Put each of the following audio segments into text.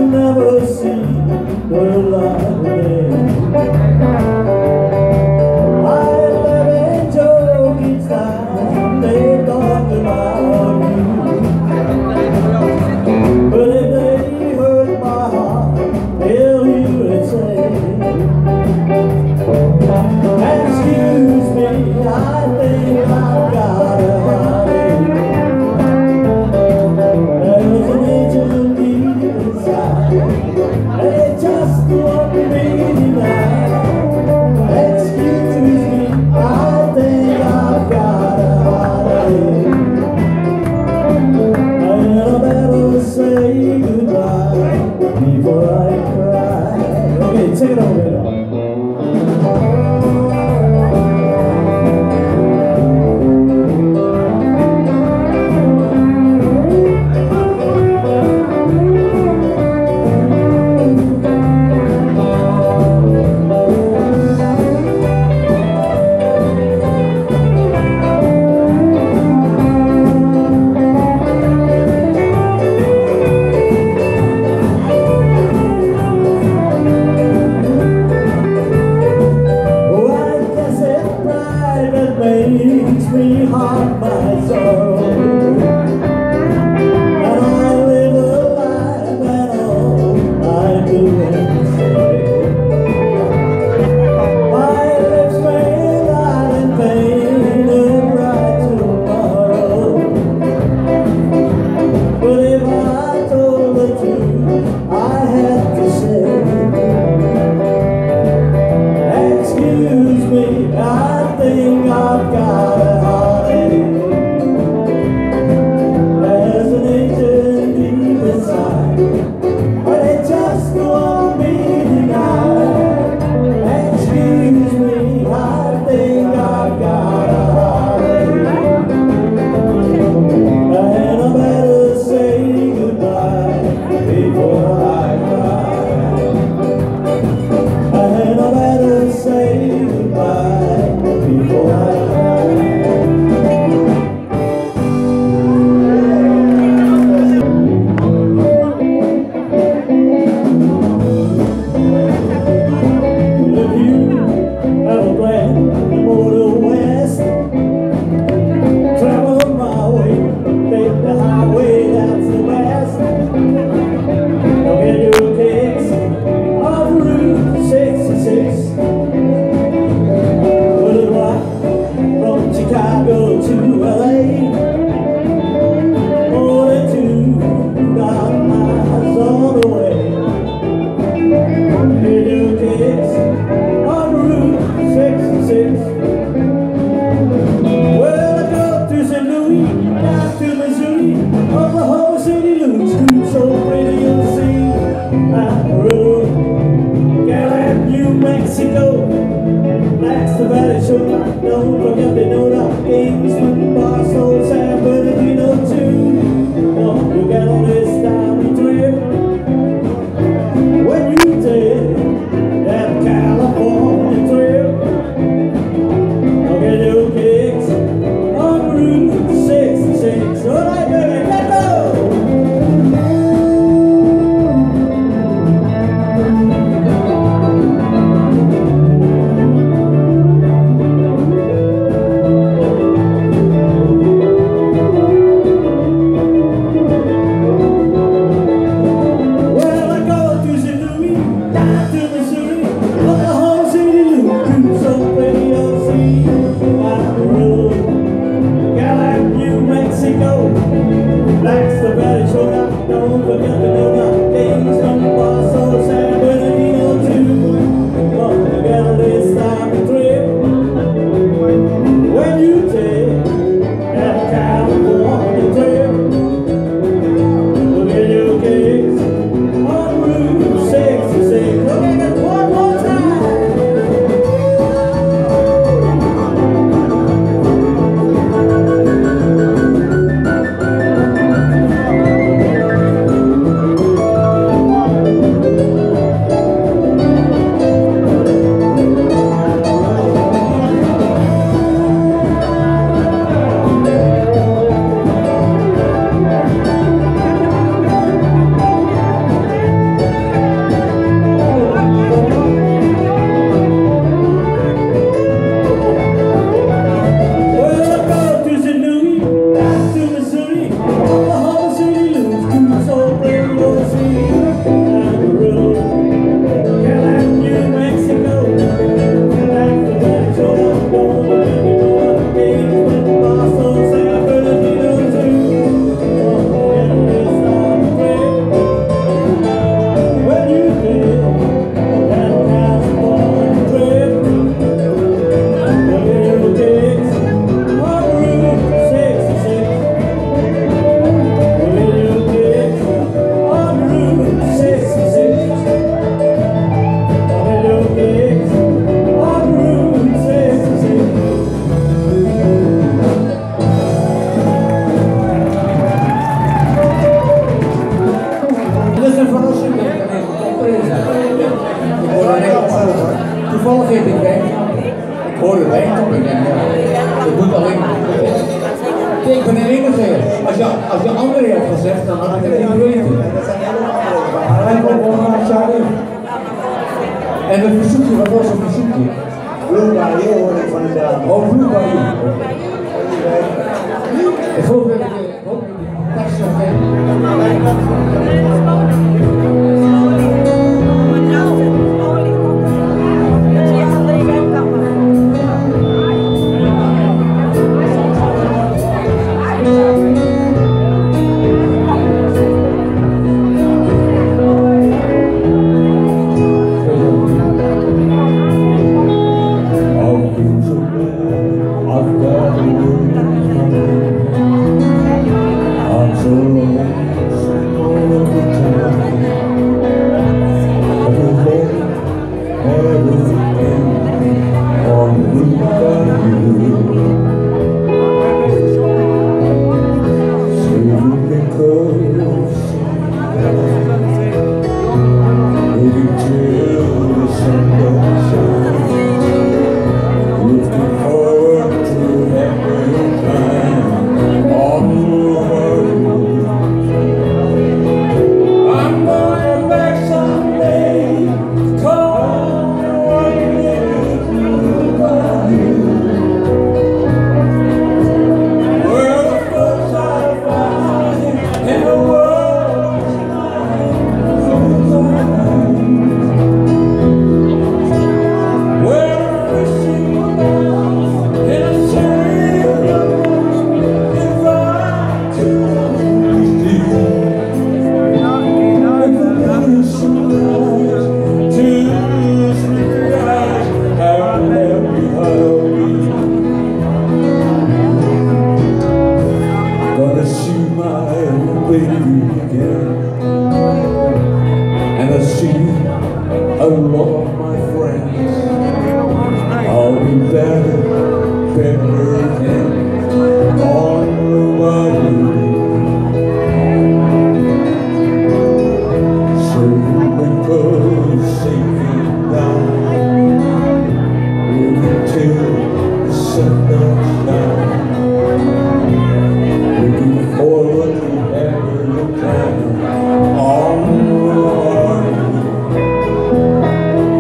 never see the light of day. I live in joking time, they talk about you. But if they hurt my heart, they'll hear it say, excuse me, I think I've got a heartache. There's an angel deep inside, they just want me tonight. Excuse me, I think I've got a heartache. And I better say goodbye before I cry. Okay, take it over. Makes me haunt my soul, and I live a life and all I do is say, my lips may lie in pain and bright tomorrow, but if I told the truth I had to say, excuse me, I think I've got a heartache. There's an angel deep inside, but it just won't be denied. Excuse me, I think I've got a heartache. And I better say goodbye before I cry. And I better say goodbye before I Chicago to LA, more than 2,000 miles all the way. Here you kids on Route 66. Well, I go to St. Louis, down to Missouri, Oklahoma City, Louis, Street so pretty you'll see that road. Gallup, New Mexico, that's the Valley Show. Don't forget they know that games from Barstow, San Bernardino too. Don't you get on this down trip when you take that California trip. Don't get your kicks on Route 66. All right, baby, let's go! een verrassing met ik hoor er net over. Toevallig heb ik wijn. Ik hoor er wijn op en ik moet alleen maar. Ik ben een enige. Als je anderen hebt gezegd, dan had ik het niet geweten. En het verzoekje, wat was het verzoekje? Blue Bayou hoor ik van de dame. Oh, Blue Bayou. Ik hoop dat ik de tekst nog ken. And I see a lot of my friends. I'll be better again on the bayou. So we go sinking down until the sun goes down. Looking forward to having a time on the bayou.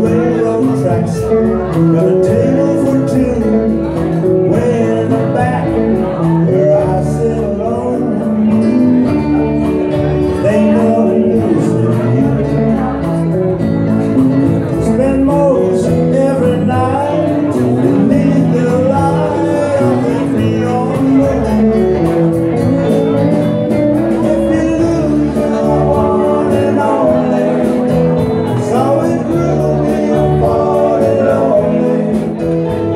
railroad tracks. Got a table for two way in the back where I sit alone. They know the news you spend most every night beneath the light of the neon moon. If you lose your one and only, so it will be a party lonely.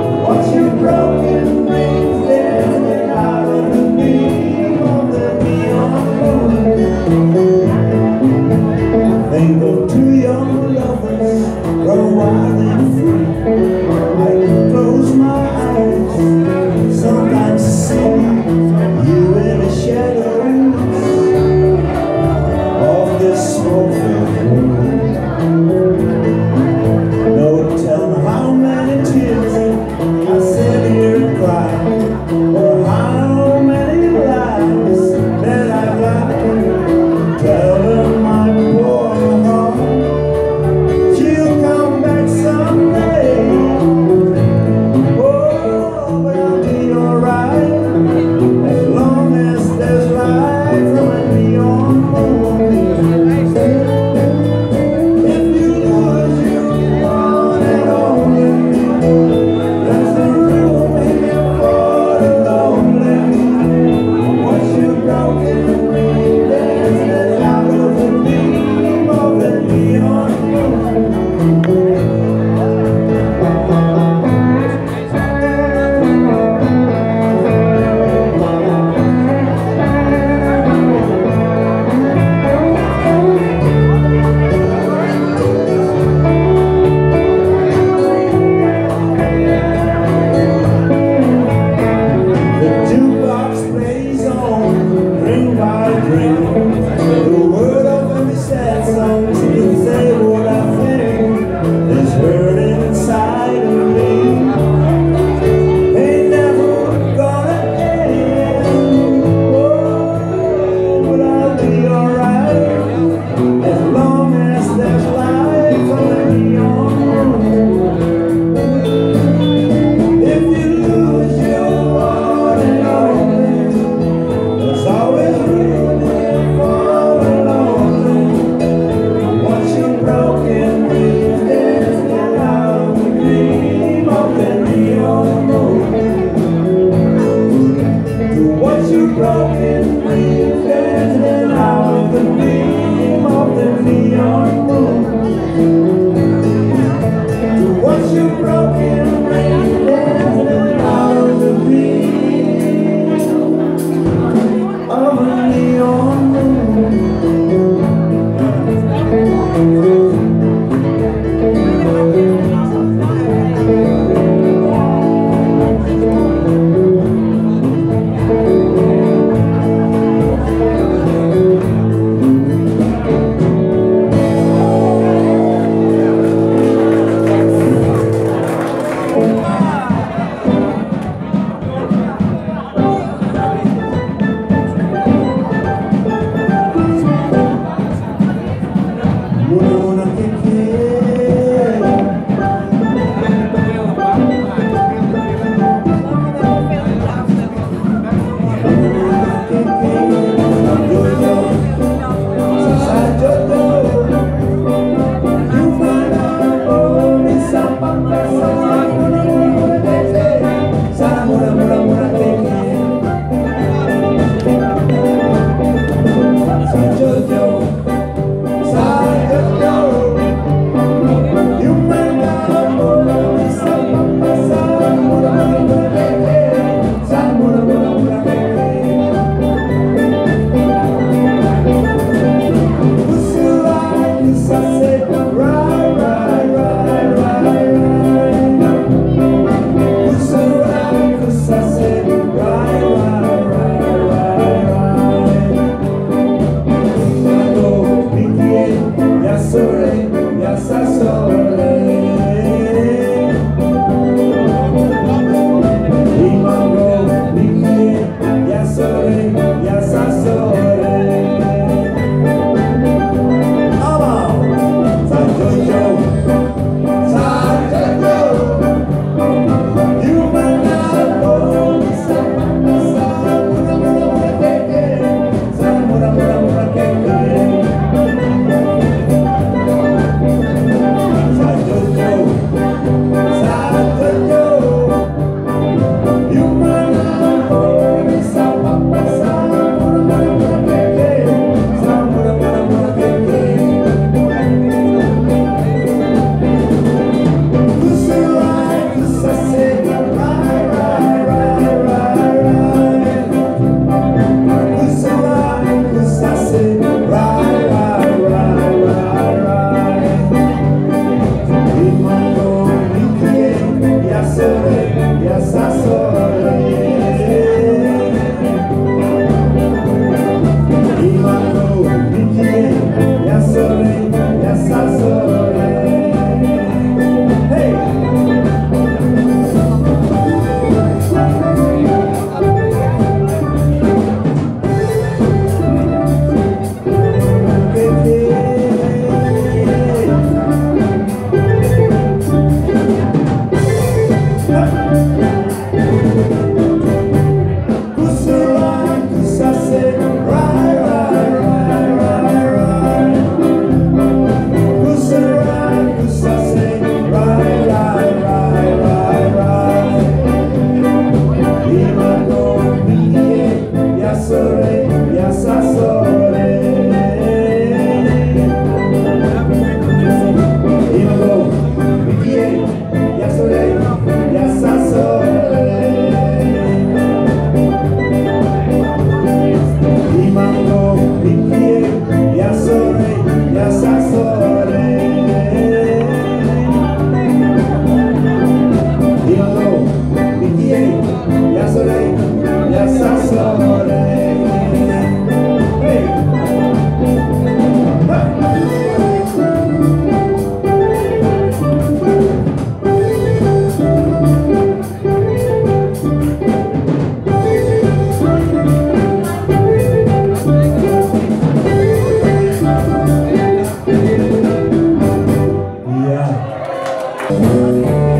Thank